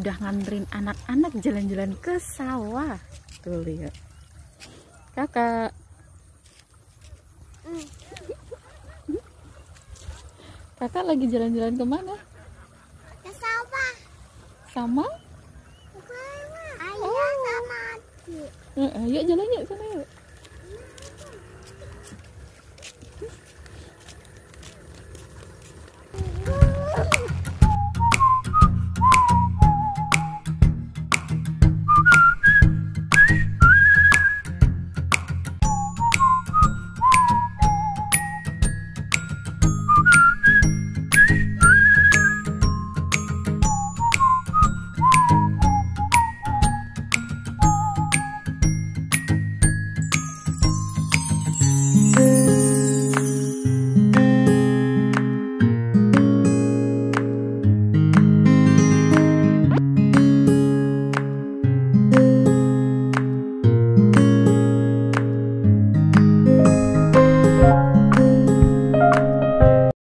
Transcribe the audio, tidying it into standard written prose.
udah nganterin anak-anak jalan-jalan ke sawah. Tuh lihat. Kakak. Kakak lagi jalan-jalan kemana? Ke sawah. Sama? Ayah sama adik. Yuk jalan yuk sana yuk.